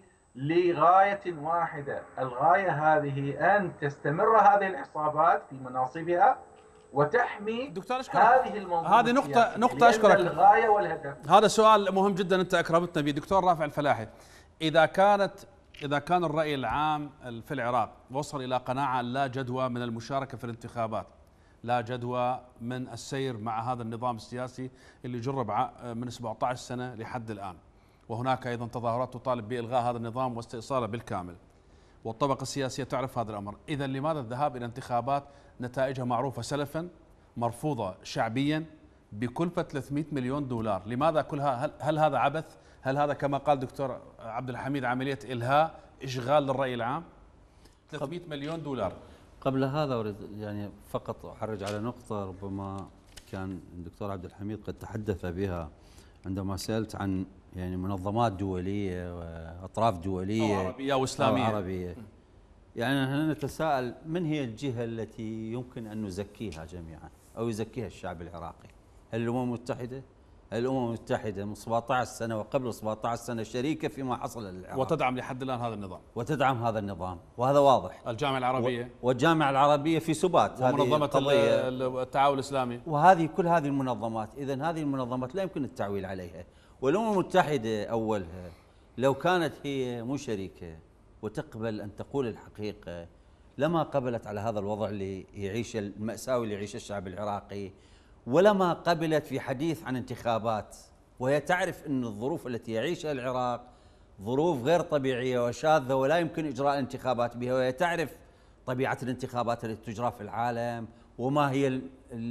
لغاية واحدة. الغاية هذه أن تستمر هذه العصابات في مناصبها وتحمي دكتور أشكرك. هذه المنظومة هذه نقطة نقطة أشكرك. الغاية والهدف. هذا سؤال مهم جدا أنت أكرمتنا به دكتور رافع الفلاحي. إذا كانت إذا كان الرأي العام في العراق وصل إلى قناعة لا جدوى من المشاركة في الانتخابات، لا جدوى من السير مع هذا النظام السياسي اللي جرب من سبعة عشر سنة لحد الآن، وهناك أيضا تظاهرات تطالب بإلغاء هذا النظام واستئصاله بالكامل، والطبقة السياسية تعرف هذا الأمر، إذا لماذا الذهاب إلى انتخابات نتائجها معروفة سلفا، مرفوضة شعبيا، بكلفة ثلاثمئة مليون دولار. لماذا كلها؟ هل, هل هذا عبث؟ هل هذا كما قال دكتور عبد الحميد عملية إلهاء إشغال للرأي العام؟ ثلاثمئة مليون دولار. قبل هذا أريد يعني فقط أحرج على نقطة ربما كان الدكتور عبد الحميد قد تحدث بها عندما سألت عن يعني منظمات دولية وأطراف دولية أو عربية وإسلامية. أو عربية. يعني نحن نتساءل من هي الجهة التي يمكن أن نزكيها جميعا أو يزكيها الشعب العراقي؟ هل الأمم المتحدة؟ الأمم المتحدة من سبعة عشر سنة وقبل سبعة عشر سنة شريكة فيما حصل للعراق، وتدعم لحد الآن هذا النظام، وتدعم هذا النظام، وهذا واضح. الجامعة العربية والجامعة العربية في سبات، ومنظمة التعاون الإسلامي، وهذه كل هذه المنظمات. إذن هذه المنظمات لا يمكن التعويل عليها. والأمم المتحدة أولها لو كانت هي مو شريكة وتقبل أن تقول الحقيقة لما قبلت على هذا الوضع اللي يعيش المأساوي اللي يعيشه الشعب العراقي، ولما قبلت في حديث عن انتخابات، وهي تعرف أن الظروف التي يعيشها العراق ظروف غير طبيعية وشاذة ولا يمكن إجراء الانتخابات بها، وهي تعرف طبيعة الانتخابات التي تجرى في العالم وما هي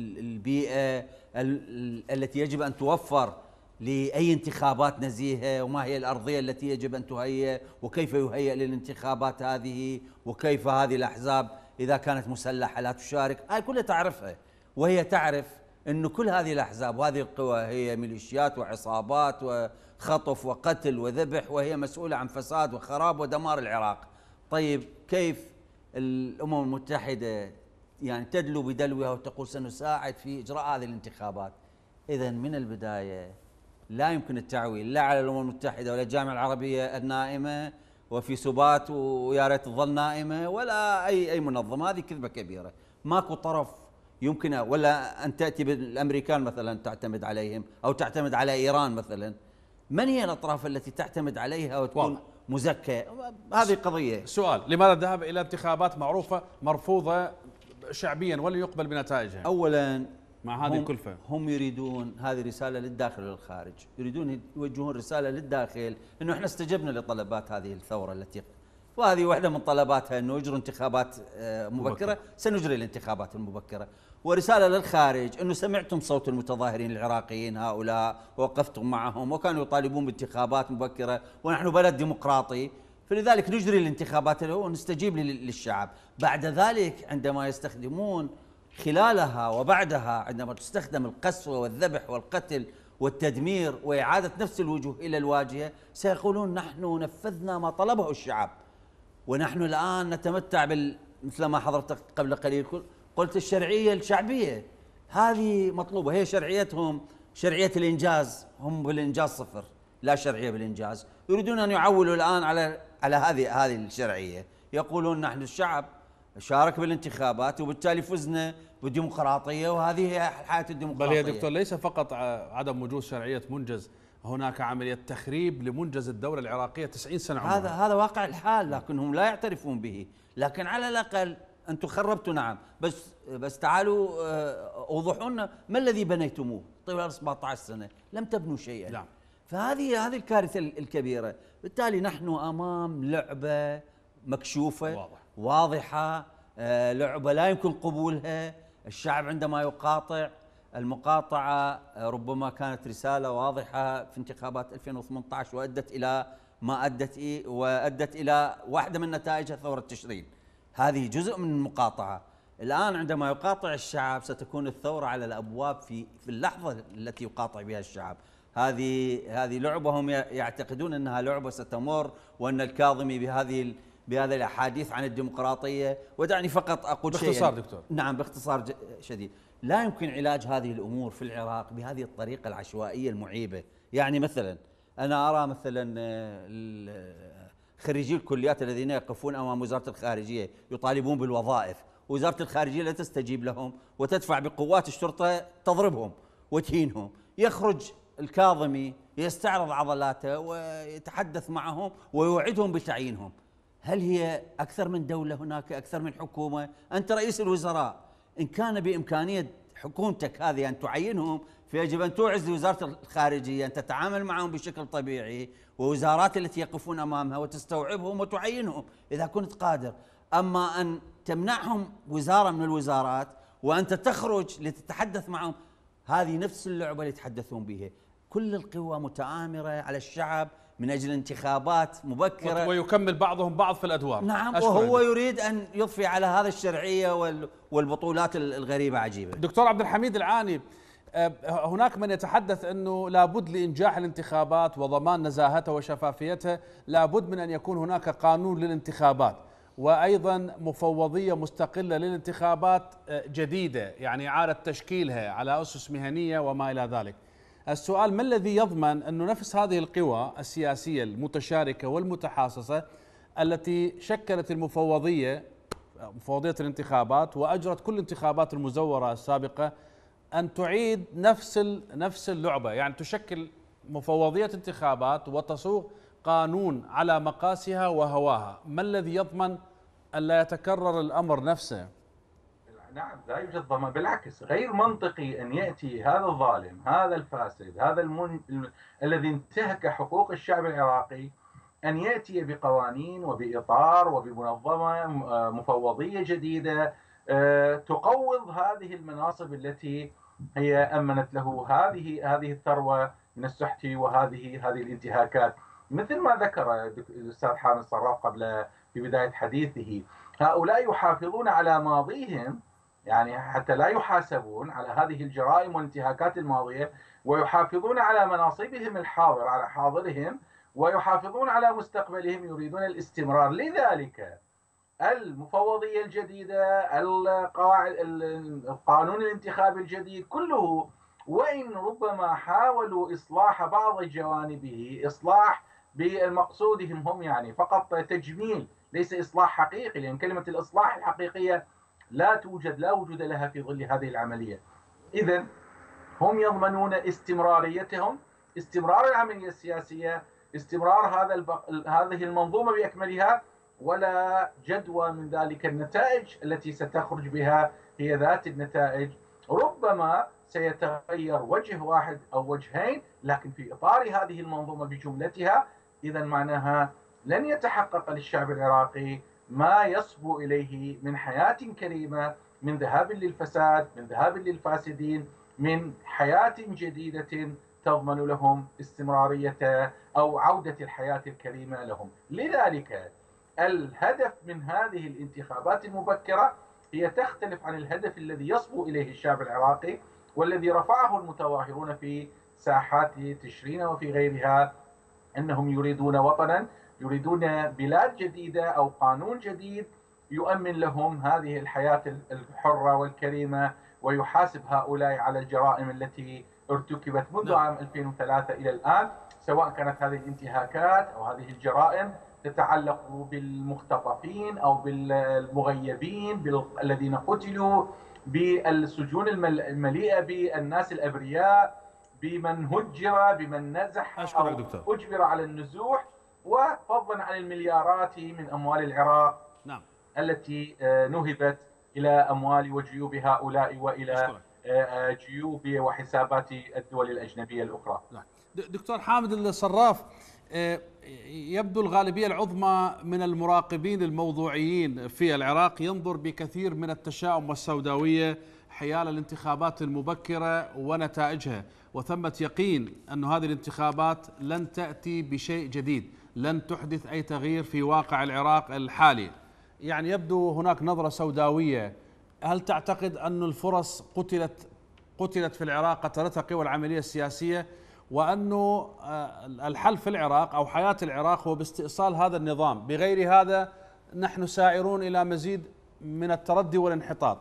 البيئة التي يجب أن توفر لأي انتخابات نزيهة، وما هي الأرضية التي يجب أن تهيئ، وكيف يهيئ للانتخابات هذه، وكيف هذه الأحزاب إذا كانت مسلحة لا تشارك. هاي كلها تعرفها، وهي تعرف أن كل هذه الأحزاب وهذه القوى هي ميليشيات وعصابات وخطف وقتل وذبح، وهي مسؤولة عن فساد وخراب ودمار العراق. طيب كيف الأمم المتحدة يعني تدلو بدلوها وتقول سنساعد في إجراء هذه الانتخابات؟ إذن من البداية لا يمكن التعويل لا على الأمم المتحدة ولا الجامعة العربية النائمة وفي سبات ويا ريت تظل نائمة، ولا أي أي منظمة. هذه كذبة كبيرة. ماكو طرف يمكن، ولا أن تأتي بالأمريكان مثلا تعتمد عليهم أو تعتمد على إيران مثلا. من هي الأطراف التي تعتمد عليها وتكون مزكية؟ هذه قضية. سؤال: لماذا الذهاب إلى انتخابات معروفة مرفوضة شعبيا ولا يقبل بنتائجها؟ أولا مع هذه الكلفة هم يريدون هذه رسالة للداخل وللخارج، يريدون يوجهون رسالة للداخل أنه احنا استجبنا لطلبات هذه الثورة التي، وهذه واحدة من طلباتها أنه يجروا انتخابات مبكرة، سنجري الانتخابات المبكرة. ورسالة للخارج أنه سمعتم صوت المتظاهرين العراقيين هؤلاء ووقفتم معهم وكانوا يطالبون بانتخابات مبكرة، ونحن بلد ديمقراطي فلذلك نجري الانتخابات ونستجيب للشعب. بعد ذلك عندما يستخدمون خلالها وبعدها عندما تستخدم القسوة والذبح والقتل والتدمير وإعادة نفس الوجوه إلى الواجهة، سيقولون نحن نفذنا ما طلبه الشعب، ونحن الآن نتمتع بال مثل ما حضرتك قبل قليل قلت الشرعية الشعبية. هذه مطلوبة، هي شرعيتهم شرعية الإنجاز، هم بالإنجاز صفر، لا شرعية بالإنجاز. يريدون أن يعولوا الآن على على هذه هذه الشرعية، يقولون نحن الشعب شارك بالانتخابات وبالتالي فزنا بالديمقراطية، وهذه هي حياة الديمقراطية. بل يا دكتور ليس فقط عدم وجود شرعية منجز، هناك عملية تخريب لمنجز الدولة العراقية تسعين سنة عمرها. هذا هذا واقع الحال، لكنهم لا يعترفون به. لكن على الأقل أنتم خربتوا، نعم، بس بس تعالوا اوضحوا لنا ما الذي بنيتموه طوال سبعة عشر سنة؟ لم تبنوا شيئا. نعم. فهذه هذه الكارثة الكبيرة. بالتالي نحن أمام لعبة مكشوفة واضح. واضحة، آه لعبة لا يمكن قبولها. الشعب عندما يقاطع، المقاطعة آه ربما كانت رسالة واضحة في انتخابات ألفين وثمانية عشر وأدت إلى ما أدت إيه، وأدت إلى واحدة من نتائجها ثورة تشرين. هذه جزء من المقاطعة. الآن عندما يقاطع الشعب ستكون الثورة على الأبواب في في اللحظة التي يقاطع بها الشعب. هذه هذه لعبة هم يعتقدون أنها لعبة ستمر، وأن الكاظمي بهذه بهذه الأحاديث عن الديمقراطية. ودعني فقط أقول شيء باختصار دكتور. نعم باختصار شديد. لا يمكن علاج هذه الأمور في العراق بهذه الطريقة العشوائية المعيبة. يعني مثلا أنا أرى مثلا خريجي الكليات الذين يقفون أمام وزارة الخارجية يطالبون بالوظائف، وزارة الخارجية لا تستجيب لهم وتدفع بقوات الشرطة تضربهم وتهينهم. يخرج الكاظمي يستعرض عضلاته ويتحدث معهم ويوعدهم بتعيينهم. هل هي أكثر من دولة هناك، أكثر من حكومة؟ أنت رئيس الوزراء، إن كان بإمكانية حكومتك هذه أن تعينهم فيجب أن توعز لوزارة الخارجية أن تتعامل معهم بشكل طبيعي، ووزارات التي يقفون أمامها وتستوعبهم وتعينهم إذا كنت قادر. أما أن تمنعهم وزارة من الوزارات وأنت تخرج لتتحدث معهم، هذه نفس اللعبة اللي يتحدثون بها. كل القوى متآمرة على الشعب من أجل انتخابات مبكرة، ويكمل بعضهم بعض في الأدوار. نعم، وهو يريد أن يضفي على هذا الشرعية والبطولات الغريبة عجيبة. دكتور عبد الحميد العاني، هناك من يتحدث أنه لابد لإنجاح الانتخابات وضمان نزاهتها وشفافيتها لابد من أن يكون هناك قانون للانتخابات، وأيضا مفوضية مستقلة للانتخابات جديدة، يعني إعادة تشكيلها على أسس مهنية وما إلى ذلك. السؤال: ما الذي يضمن أنه نفس هذه القوى السياسية المتشاركة والمتحاصصة التي شكلت المفوضية مفوضية الانتخابات وأجرت كل الانتخابات المزورة السابقة أن تعيد نفس نفس اللعبة، يعني تشكل مفوضية انتخابات وتصوغ قانون على مقاسها وهواها؟ ما الذي يضمن أن لا يتكرر الأمر نفسه؟ نعم، لا يوجد ضمان، بالعكس غير منطقي أن يأتي هذا الظالم، هذا الفاسد، هذا المن... الذي انتهك حقوق الشعب العراقي، أن يأتي بقوانين وبإطار وبمنظمة مفوضية جديدة تقوض هذه المناصب التي هي أمنت له هذه هذه الثروة من السحت وهذه هذه الانتهاكات. مثل ما ذكر الأستاذ حامد صراف قبل في بداية حديثه، هؤلاء يحافظون على ماضيهم، يعني حتى لا يحاسبون على هذه الجرائم والانتهاكات الماضية، ويحافظون على مناصبهم الحاضر، على حاضرهم، ويحافظون على مستقبلهم، يريدون الاستمرار. لذلك المفوضية الجديدة، القواعد، القانون الانتخابي الجديد، كله وإن ربما حاولوا إصلاح بعض جوانبه، إصلاح بمقصودهم هم، يعني فقط تجميل، ليس إصلاح حقيقي، لأن كلمة الإصلاح الحقيقية لا توجد، لا وجود لها في ظل هذه العملية. إذن هم يضمنون استمراريتهم، استمرار العملية السياسية، استمرار هذا البق... هذه المنظومة بأكملها، ولا جدوى من ذلك. النتائج التي ستخرج بها هي ذات النتائج، ربما سيتغير وجه واحد أو وجهين، لكن في إطار هذه المنظومة بجملتها. إذن معناها لن يتحقق للشعب العراقي ما يصبو إليه من حياة كريمة، من ذهاب للفساد، من ذهاب للفاسدين، من حياة جديدة تضمن لهم استمرارية أو عودة الحياة الكريمة لهم. لذلك الهدف من هذه الانتخابات المبكرة هي تختلف عن الهدف الذي يصبو إليه الشعب العراقي، والذي رفعه المتظاهرون في ساحات تشرين وفي غيرها، أنهم يريدون وطنا، يريدون بلاد جديدة أو قانون جديد يؤمن لهم هذه الحياة الحرة والكريمة، ويحاسب هؤلاء على الجرائم التي ارتكبت منذ عام ألفين وثلاثة إلى الآن، سواء كانت هذه الانتهاكات أو هذه الجرائم تتعلق بالمختطفين أو بالمغيبين الذين قتلوا، بالسجون المليئة بالناس الأبرياء، بمن هجر، بمن نزح أو دكتور. أجبر على النزوح، وفضلا عن المليارات من أموال العراق نعم. التي نهبت إلى أموال وجيوب هؤلاء وإلى أشكرك. جيوب وحسابات الدول الأجنبية الأخرى. دكتور حامد الصراف، يبدو الغالبية العظمى من المراقبين الموضوعيين في العراق ينظر بكثير من التشاؤم والسوداوية حيال الانتخابات المبكرة ونتائجها، وثمة يقين أن هذه الانتخابات لن تأتي بشيء جديد، لن تحدث أي تغيير في واقع العراق الحالي. يعني يبدو هناك نظرة سوداوية. هل تعتقد أن الفرص قتلت قتلت في العراق، قتلتها قوى العملية السياسية، وأنه الحل في العراق أو حياة العراق هو باستئصال هذا النظام، بغير هذا نحن سائرون إلى مزيد من التردي والانحطاط؟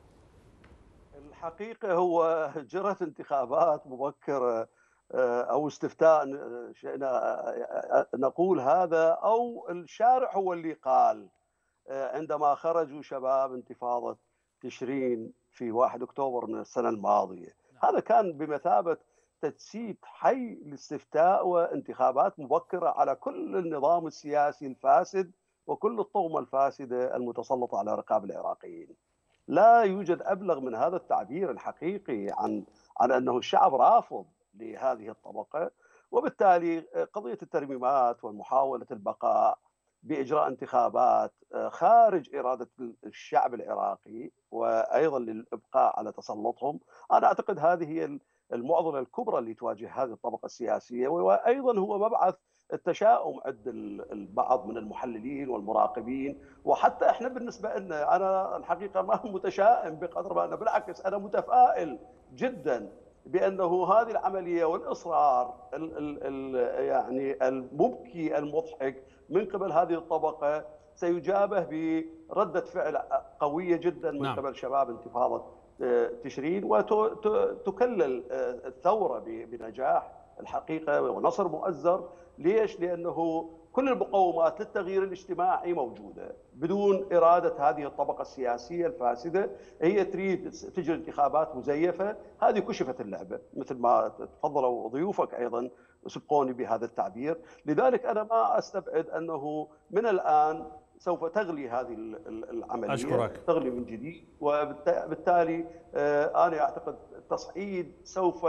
الحقيقة هو جرت انتخابات مبكرة أو استفتاء شئنا نقول هذا، أو الشارع هو اللي قال عندما خرجوا شباب انتفاضة تشرين في واحد أكتوبر من السنة الماضية. هذا كان بمثابة تجسيد حي لاستفتاء وانتخابات مبكرة على كل النظام السياسي الفاسد وكل الطغمة الفاسدة المتسلطة على رقاب العراقيين. لا يوجد أبلغ من هذا التعبير الحقيقي عن عن أنه الشعب رافض لهذه الطبقة، وبالتالي قضية الترميمات ومحاولة البقاء بإجراء انتخابات خارج إرادة الشعب العراقي وأيضا للإبقاء على تسلطهم، أنا أعتقد هذه هي المعضلة الكبرى اللي تواجه هذه الطبقة السياسية، وأيضا هو مبعث التشاؤم عند البعض من المحللين والمراقبين. وحتى احنا بالنسبه لنا، انا الحقيقه ما متشائم بقدر ما انا بالعكس انا متفائل جدا بانه هذه العمليه والاصرار ال ال ال يعني المبكي المضحك من قبل هذه الطبقه سيجابه برده فعل قويه جدا من نعم. قبل شباب انتفاضه تشرين، وتكلل الثوره بنجاح الحقيقه ونصر مؤزر. ليش؟ لأنه كل المقومات للتغيير الاجتماعي موجودة بدون إرادة هذه الطبقة السياسية الفاسدة. هي تريد تجري انتخابات مزيفة، هذه كشفت اللعبة مثل ما تفضلوا ضيوفك أيضا سبقوني بهذا التعبير. لذلك أنا ما أستبعد أنه من الآن سوف تغلي هذه العملية، أشكرك. تغلي من جديد، وبالتالي أنا أعتقد التصعيد سوف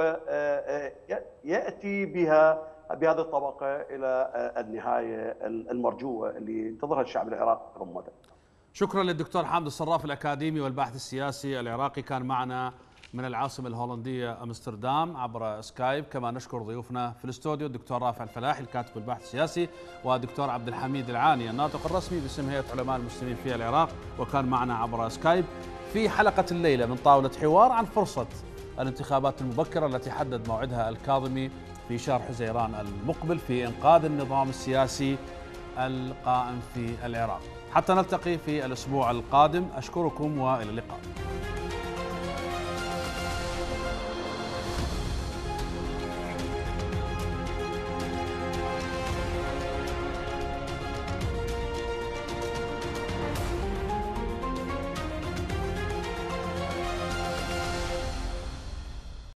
يأتي بها بهذه الطبقة إلى النهاية المرجوة اللي ينتظرها الشعب العراقي رمته. شكرا للدكتور حامد الصراف الأكاديمي والباحث السياسي العراقي، كان معنا من العاصمة الهولندية أمستردام عبر سكايب. كما نشكر ضيوفنا في الاستوديو الدكتور رافع الفلاحي الكاتب والباحث السياسي، والدكتور عبد الحميد العاني الناطق الرسمي باسم هيئة علماء المسلمين في العراق، وكان معنا عبر سكايب في حلقة الليلة من طاولة حوار عن فرصة الانتخابات المبكرة التي حدد موعدها الكاظمي في شهر حزيران المقبل في إنقاذ النظام السياسي القائم في العراق. حتى نلتقي في الأسبوع القادم، أشكركم وإلى اللقاء.